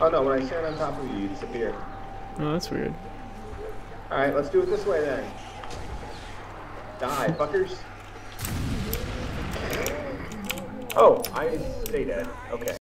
Oh no, when I stand on top of you, you disappear. Oh, that's weird. Alright, let's do it this way then. Die, fuckers. Oh, I stay dead. Okay.